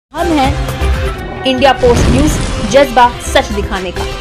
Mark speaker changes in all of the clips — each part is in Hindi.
Speaker 1: हम हैं इंडिया पोस्ट न्यूज, जज्बा सच दिखाने का।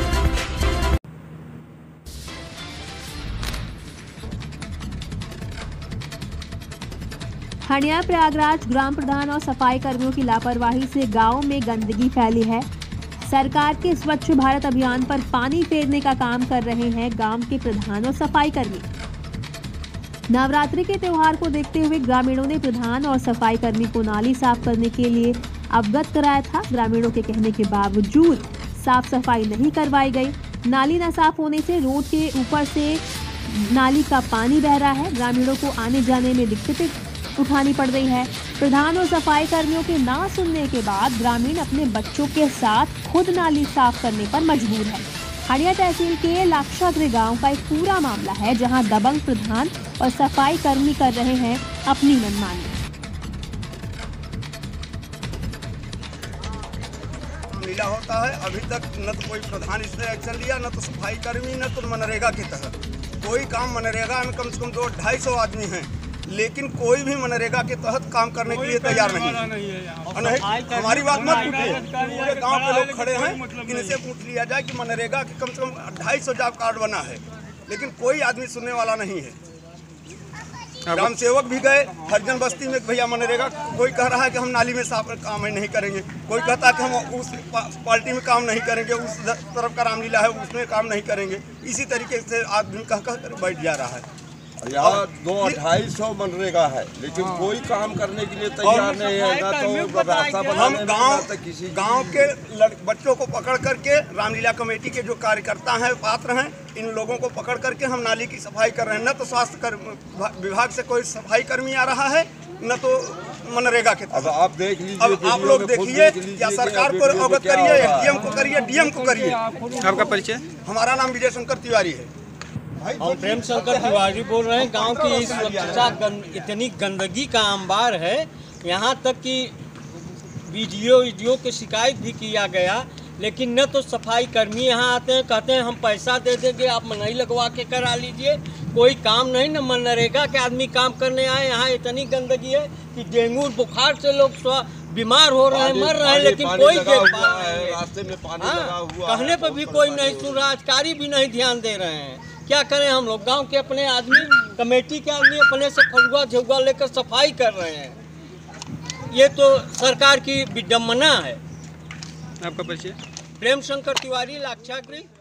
Speaker 1: हंडिया प्रयागराज ग्राम प्रधान और सफाई कर्मियों की लापरवाही से गांव में गंदगी फैली है। सरकार के स्वच्छ भारत अभियान पर पानी फेरने का काम कर रहे हैं गांव के प्रधान और सफाई कर्मी। नवरात्रि के त्योहार को देखते हुए ग्रामीणों ने प्रधान और सफाई कर्मी को नाली साफ करने के लिए अवगत कराया था। ग्रामीणों के कहने के बावजूद साफ सफाई नहीं करवाई गई। नाली न साफ होने से रोड के ऊपर से नाली का पानी बह रहा है। ग्रामीणों को आने जाने में दिक्कतें उठानी पड़ रही है। प्रधान और सफाई कर्मियों के ना सुनने के बाद ग्रामीण अपने बच्चों के साथ खुद नाली साफ करने पर मजबूर है। हंडिया तहसील के लाक्षागृह गांव का एक पूरा मामला है, जहां दबंग प्रधान और सफाई कर्मी कर रहे हैं अपनी मनमानी।
Speaker 2: लीला होता है, अभी तक न तो कोई प्रधान इसने एक्शन लिया, न तो सफाई कर्मी, न तो मनरेगा के तहत कोई काम। मनरेगा में कम से कम 200-250 आदमी हैं, लेकिन कोई भी मनरेगा के तहत काम करने के लिए तैयार नहीं है। हमारी बात मत पूछिए, पूरे गांव के लोग खड़े हैं, इनसे पूछ लिया जाए कि मनरेगा के कम से कम 250 जॉब कार्ड बना है, लेकिन कोई आदमी सुनने वाला नहीं है। ग्राम सेवक भी गए, हरिजन बस्ती में भैया मनरेगा, कोई कह रहा है कि हम नाली में साफ काम नहीं करेंगे, कोई कहता है कि हम उस पार्टी में काम नहीं करेंगे, उस तरफ का रामलीला है उसमें काम नहीं करेंगे। इसी तरीके से आदमी कह कर बैठ जा रहा है।
Speaker 3: यहाँ 200-250 मनरेगा है, लेकिन कोई काम करने के लिए तैयार नहीं है। ना तो रास्ता बनाने में,
Speaker 2: गांव के बच्चों को पकड़ करके रामलीला कमेटी के जो कार्यकर्ता हैं, पात्र हैं, इन लोगों को पकड़ करके हम नाली की सफाई कर रहे हैं। न तो स्वास्थ्य विभाग से कोई सफाई कर्मी आ रहा है, न तो मनरेगा के तहत।
Speaker 3: अब आप देख लीजिए,
Speaker 2: अब आप लोग देखिए, या सरकार को अवगत करिए, एसडीएम को करिए, डीएम को करिए।
Speaker 4: आपका परिचय?
Speaker 2: हमारा नाम विजय शंकर तिवारी है।
Speaker 5: हम प्रेम शंकर तिवारी बोल रहे हैं। गांव की स्वच्छता इतनी गंदगी का अंबार है, यहाँ तक कि वीडियो की शिकायत भी किया गया, लेकिन न तो सफाई कर्मी यहाँ आते हैं, कहते हैं हम पैसा दे देंगे, आप मनई लगवा के करा लीजिए। कोई काम नहीं, न मनरेगा के आदमी काम करने आए। यहाँ इतनी गंदगी है कि डेंगू बुखार से लोग बीमार हो रहे हैं, मर रहे हैं, लेकिन कोई
Speaker 3: रास्ते में पानी लगा हुआ,
Speaker 5: कहने पर भी कोई नहीं सुन रहा। अधिकारी भी नहीं ध्यान दे रहे हैं। क्या करें हम लोग? गांव के अपने आदमी, कमेटी के आदमी अपने से फरुआ झुआ लेकर सफाई कर रहे हैं। ये तो सरकार की विडम्बना है।
Speaker 4: आपका परिचय?
Speaker 5: प्रेम शंकर तिवारी, लाक्षागृह।